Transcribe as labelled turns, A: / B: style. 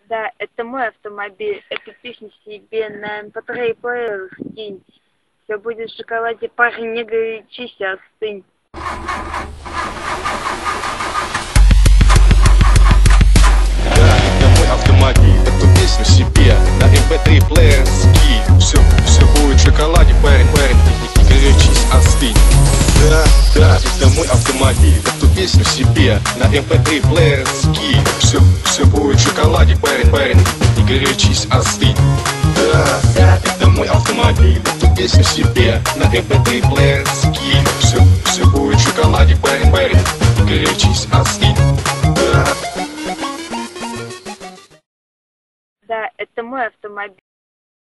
A: Да, это мой автомобиль. Эту песню себе на MP3 плеер скинь. Все будет в шоколаде, парень, не горячись, остынь.
B: Да, это мой автомобиль. Эту песню себе на MP3 плеер скинь. Все будет в шоколаде, парень, не горячись, остынь. Да, это мой автомобиль. Эту песню себе на MP3 плеер скинь. Все будет в шоколаде, парень, не горячись, остынь. Да, это мой автомобиль. Эту песню себе на MP3 плеер скинь. Все будет в шоколаде, парень, не горячись, остынь.
A: Да, это мой автомобиль.